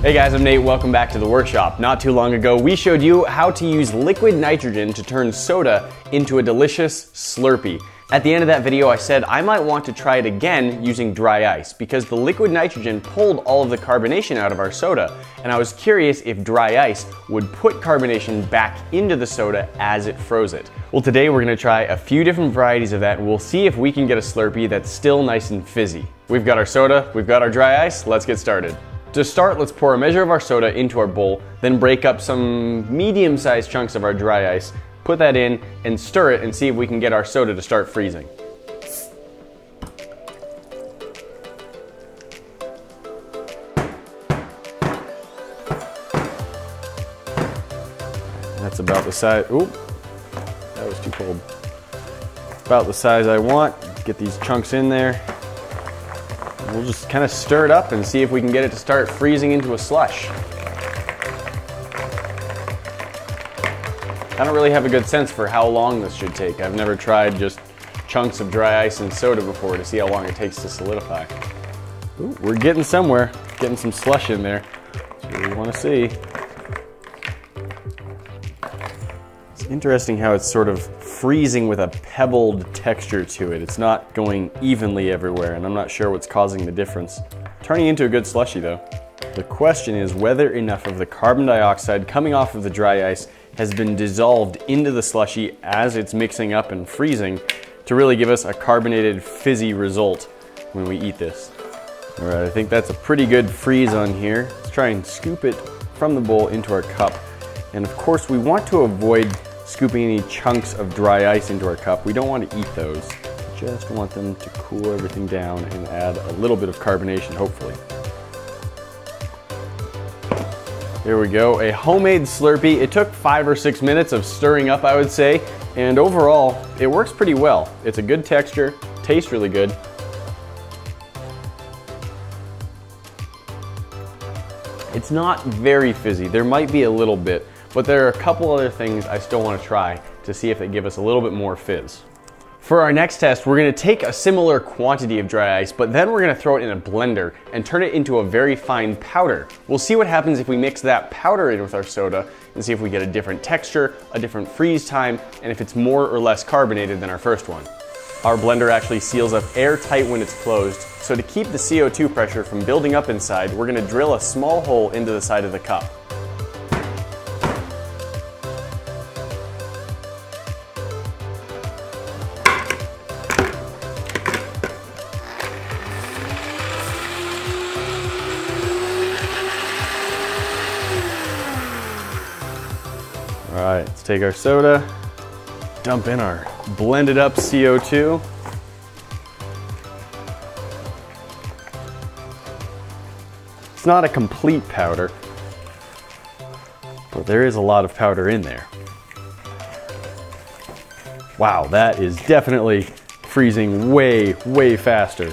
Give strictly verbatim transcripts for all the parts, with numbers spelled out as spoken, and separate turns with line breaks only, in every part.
Hey guys, I'm Nate, welcome back to the workshop. Not too long ago, we showed you how to use liquid nitrogen to turn soda into a delicious Slurpee. At the end of that video, I said I might want to try it again using dry ice because the liquid nitrogen pulled all of the carbonation out of our soda, and I was curious if dry ice would put carbonation back into the soda as it froze it. Well, today we're gonna try a few different varieties of that, and we'll see if we can get a Slurpee that's still nice and fizzy. We've got our soda, we've got our dry ice, let's get started. To start, let's pour a measure of our soda into our bowl, then break up some medium-sized chunks of our dry ice, put that in, and stir it and see if we can get our soda to start freezing. That's about the size, ooh, that was too cold. About the size I want. Get these chunks in there. We'll just kind of stir it up and see if we can get it to start freezing into a slush. I don't really have a good sense for how long this should take. I've never tried just chunks of dry ice and soda before to see how long it takes to solidify. Ooh, we're getting somewhere, getting some slush in there. That's what we want to see. It's interesting how it's sort of freezing with a pebbled texture to it. It's not going evenly everywhere, and I'm not sure what's causing the difference. Turning into a good slushie though. The question is whether enough of the carbon dioxide coming off of the dry ice has been dissolved into the slushie as it's mixing up and freezing to really give us a carbonated fizzy result when we eat this. All right, I think that's a pretty good freeze on here. Let's try and scoop it from the bowl into our cup. And of course we want to avoid scooping any chunks of dry ice into our cup. We don't want to eat those. We just want them to cool everything down and add a little bit of carbonation, hopefully. There we go, a homemade Slurpee. It took five or six minutes of stirring up, I would say, and overall, it works pretty well. It's a good texture, tastes really good. It's not very fizzy. There might be a little bit, but there are a couple other things I still want to try to see if they give us a little bit more fizz. For our next test, we're going to take a similar quantity of dry ice, but then we're going to throw it in a blender and turn it into a very fine powder. We'll see what happens if we mix that powder in with our soda and see if we get a different texture, a different freeze time, and if it's more or less carbonated than our first one. Our blender actually seals up airtight when it's closed, so to keep the C O two pressure from building up inside, we're going to drill a small hole into the side of the cup. All right, let's take our soda, dump in our blended up C O two. It's not a complete powder, but there is a lot of powder in there. Wow, that is definitely freezing way, way faster.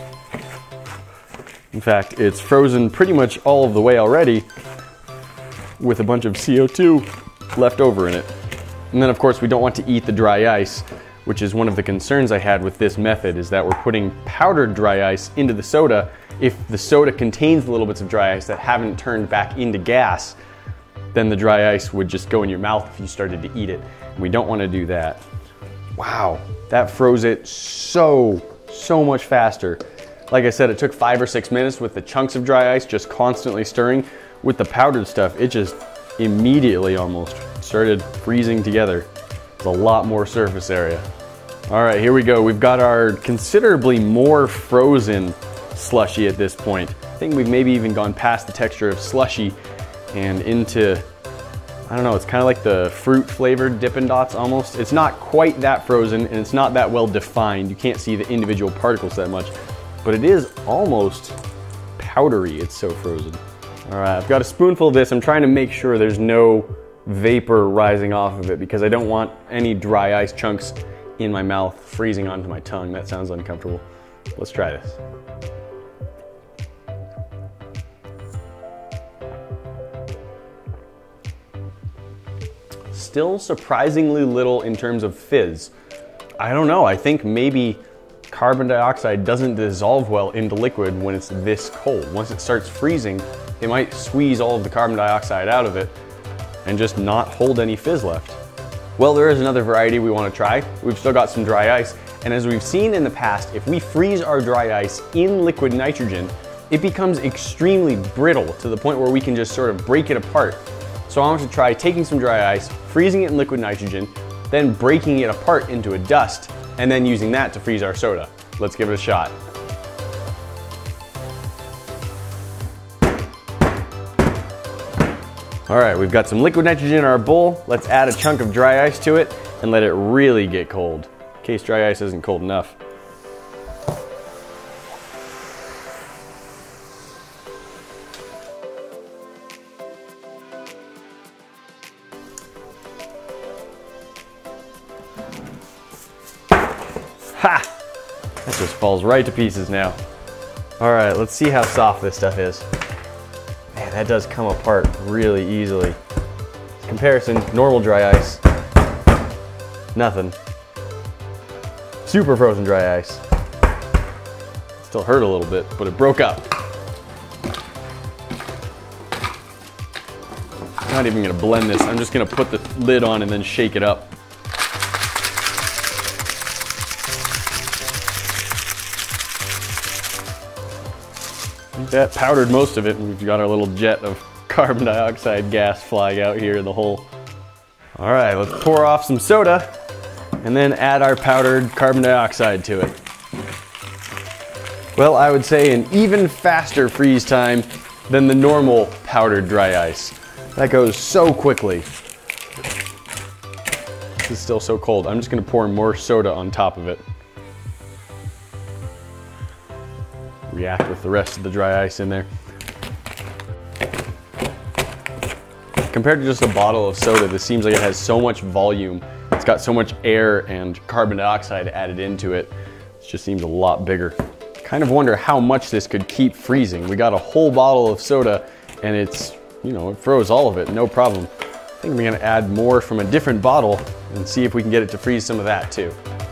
In fact, it's frozen pretty much all of the way already with a bunch of C O two left over in it. And then of course we don't want to eat the dry ice, which is one of the concerns I had with this method, is that we're putting powdered dry ice into the soda. If the soda contains little bits of dry ice that haven't turned back into gas, then the dry ice would just go in your mouth if you started to eat it. And we don't want to do that. Wow, that froze it so, so much faster. Like I said, it took five or six minutes with the chunks of dry ice just constantly stirring. With the powdered stuff, it just immediately almost started freezing together. There's a lot more surface area. All right, here we go. We've got our considerably more frozen slushie at this point. I think we've maybe even gone past the texture of slushy and into, I don't know, it's kind of like the fruit flavored Dippin' Dots almost. It's not quite that frozen and it's not that well defined. You can't see the individual particles that much, but it is almost powdery. It's so frozen. All right, I've got a spoonful of this. I'm trying to make sure there's no vapor rising off of it because I don't want any dry ice chunks in my mouth freezing onto my tongue. That sounds uncomfortable. Let's try this. Still surprisingly little in terms of fizz. I don't know, I think maybe carbon dioxide doesn't dissolve well into liquid when it's this cold. Once it starts freezing, it might squeeze all of the carbon dioxide out of it and just not hold any fizz left. Well, there is another variety we want to try. We've still got some dry ice, and as we've seen in the past, if we freeze our dry ice in liquid nitrogen, it becomes extremely brittle to the point where we can just sort of break it apart. So I want to try taking some dry ice, freezing it in liquid nitrogen, then breaking it apart into a dust, and then using that to freeze our soda. Let's give it a shot. All right, we've got some liquid nitrogen in our bowl. Let's add a chunk of dry ice to it and let it really get cold, in case dry ice isn't cold enough. Ha! That just falls right to pieces now. All right, let's see how soft this stuff is. Man, that does come apart really easily. Comparison, normal dry ice, nothing. Super frozen dry ice. Still hurt a little bit, but it broke up. I'm not even gonna blend this. I'm just gonna put the lid on and then shake it up. That powdered most of it, and we've got our little jet of carbon dioxide gas flying out here in the hole. All right, let's pour off some soda and then add our powdered carbon dioxide to it. Well, I would say an even faster freeze time than the normal powdered dry ice. That goes so quickly. This is still so cold. I'm just gonna pour more soda on top of it. React with the rest of the dry ice in there. Compared to just a bottle of soda, this seems like it has so much volume. It's got so much air and carbon dioxide added into it. It just seems a lot bigger. Kind of wonder how much this could keep freezing. We got a whole bottle of soda and it's, you know, it froze all of it, no problem. I think we're gonna add more from a different bottle and see if we can get it to freeze some of that too.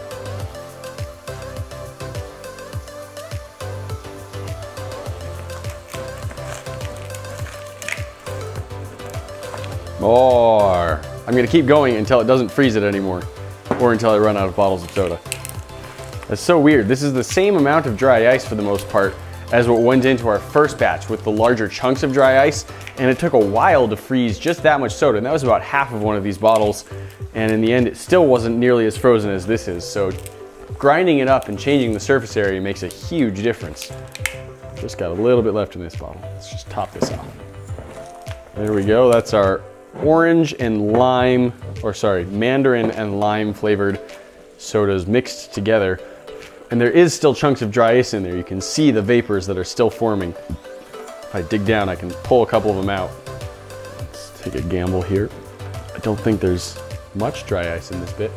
More. I'm gonna keep going until it doesn't freeze it anymore, or until I run out of bottles of soda. That's so weird. This is the same amount of dry ice for the most part as what went into our first batch with the larger chunks of dry ice, and it took a while to freeze just that much soda, and that was about half of one of these bottles, and in the end it still wasn't nearly as frozen as this is, so grinding it up and changing the surface area makes a huge difference. Just got a little bit left in this bottle. Let's just top this off. There we go, that's our orange and lime, or sorry, mandarin and lime flavored sodas mixed together. And there is still chunks of dry ice in there. You can see the vapors that are still forming. If I dig down, I can pull a couple of them out. Let's take a gamble here. I don't think there's much dry ice in this bit.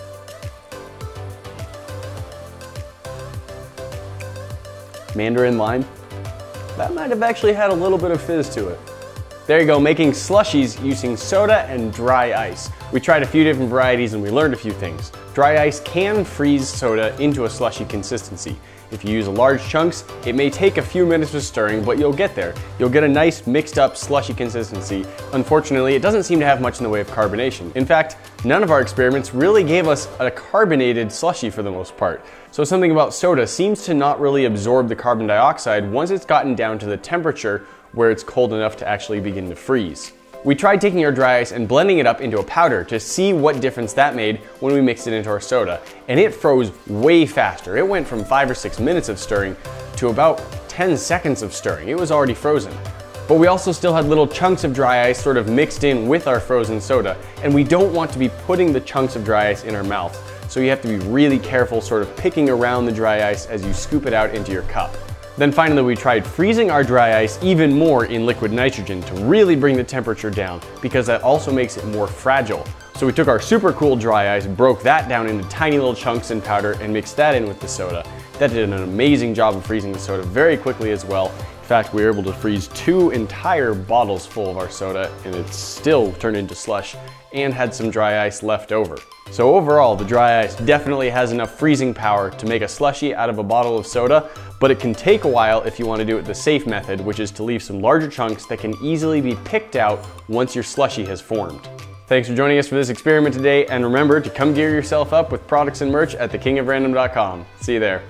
Mandarin lime. That might have actually had a little bit of fizz to it. There you go, making slushies using soda and dry ice. We tried a few different varieties and we learned a few things. Dry ice can freeze soda into a slushy consistency. If you use large chunks, it may take a few minutes of stirring, but you'll get there. You'll get a nice mixed up slushy consistency. Unfortunately, it doesn't seem to have much in the way of carbonation. In fact, none of our experiments really gave us a carbonated slushie for the most part. So something about soda seems to not really absorb the carbon dioxide once it's gotten down to the temperature where it's cold enough to actually begin to freeze. We tried taking our dry ice and blending it up into a powder to see what difference that made when we mixed it into our soda, and it froze way faster. It went from five or six minutes of stirring to about ten seconds of stirring. It was already frozen. But we also still had little chunks of dry ice sort of mixed in with our frozen soda, and we don't want to be putting the chunks of dry ice in our mouth. So you have to be really careful sort of picking around the dry ice as you scoop it out into your cup. Then finally we tried freezing our dry ice even more in liquid nitrogen to really bring the temperature down, because that also makes it more fragile. So we took our super cool dry ice, broke that down into tiny little chunks in powder and mixed that in with the soda. That did an amazing job of freezing the soda very quickly as well. In fact, we were able to freeze two entire bottles full of our soda and it still turned into slush and had some dry ice left over. So overall, the dry ice definitely has enough freezing power to make a slushie out of a bottle of soda, but it can take a while if you want to do it the safe method, which is to leave some larger chunks that can easily be picked out once your slushie has formed. Thanks for joining us for this experiment today, and remember to come gear yourself up with products and merch at the king of random dot com. See you there.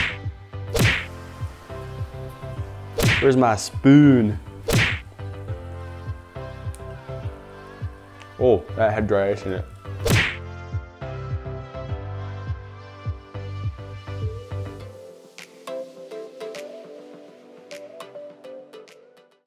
Where's my spoon? Oh, that had dry ice in it.